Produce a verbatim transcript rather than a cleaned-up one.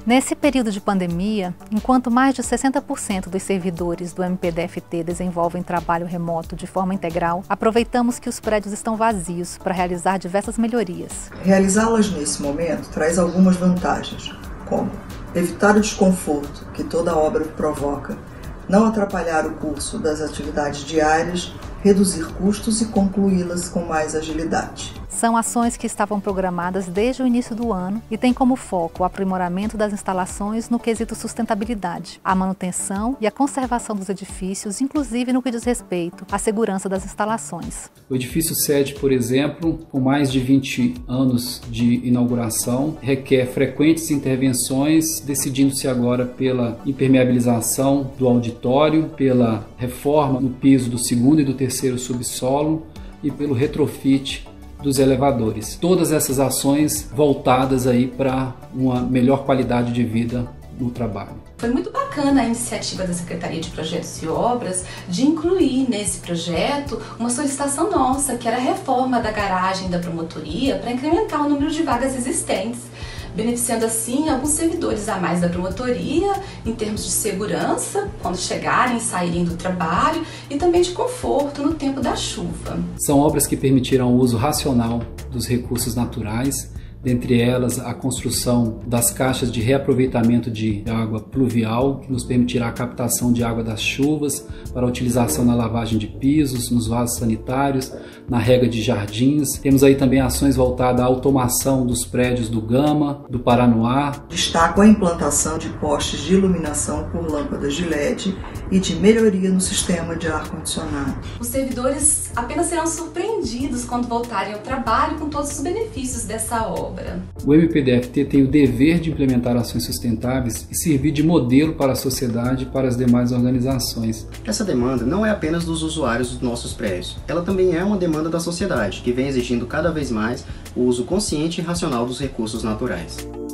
Nesse período de pandemia, enquanto mais de sessenta por cento dos servidores do M P D F T desenvolvem trabalho remoto de forma integral, aproveitamos que os prédios estão vazios para realizar diversas melhorias. Realizá-las nesse momento traz algumas vantagens, como evitar o desconforto que toda obra provoca, não atrapalhar o curso das atividades diárias, reduzir custos e concluí-las com mais agilidade. São ações que estavam programadas desde o início do ano e têm como foco o aprimoramento das instalações no quesito sustentabilidade, a manutenção e a conservação dos edifícios, inclusive no que diz respeito à segurança das instalações. O edifício sede, por exemplo, com mais de vinte anos de inauguração, requer frequentes intervenções, decidindo-se agora pela impermeabilização do auditório, pela reforma no piso do segundo e do terceiro subsolo e pelo retrofit dos elevadores. Todas essas ações voltadas aí para uma melhor qualidade de vida no trabalho. Foi muito bacana a iniciativa da Secretaria de Projetos e Obras de incluir nesse projeto uma solicitação nossa, que era a reforma da garagem da promotoria para incrementar o número de vagas existentes, beneficiando assim alguns servidores a mais da promotoria em termos de segurança quando chegarem e saírem do trabalho e também de conforto no tempo da chuva. São obras que permitirão o uso racional dos recursos naturais, dentre elas a construção das caixas de reaproveitamento de água pluvial, que nos permitirá a captação de água das chuvas para a utilização na lavagem de pisos, nos vasos sanitários, na rega de jardins. Temos aí também ações voltadas à automação dos prédios do Gama, do Paranoá. Destaco a implantação de postes de iluminação por lâmpadas de L E D e de melhoria no sistema de ar-condicionado. Os servidores apenas serão surpreendidos quando voltarem ao trabalho com todos os benefícios dessa obra. O M P D F T tem o dever de implementar ações sustentáveis e servir de modelo para a sociedade e para as demais organizações. Essa demanda não é apenas dos usuários dos nossos prédios, ela também é uma demanda da sociedade, que vem exigindo cada vez mais o uso consciente e racional dos recursos naturais.